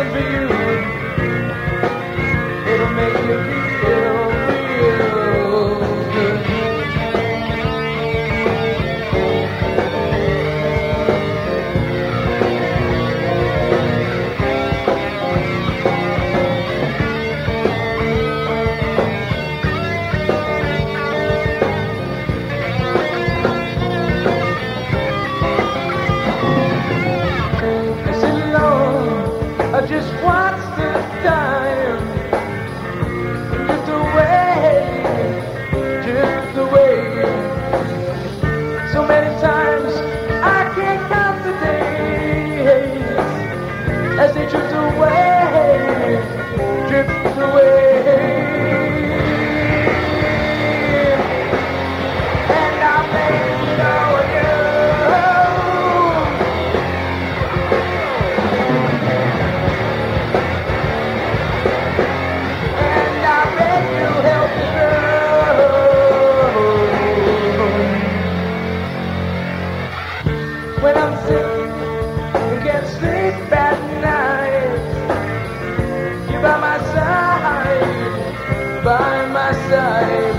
something for you. It'll make you feel real good. I just watch the time drift away. So many times I can't count the days as they drift away. And I think of you. When I'm sick and can't sleep at night, you're by my side, by my side.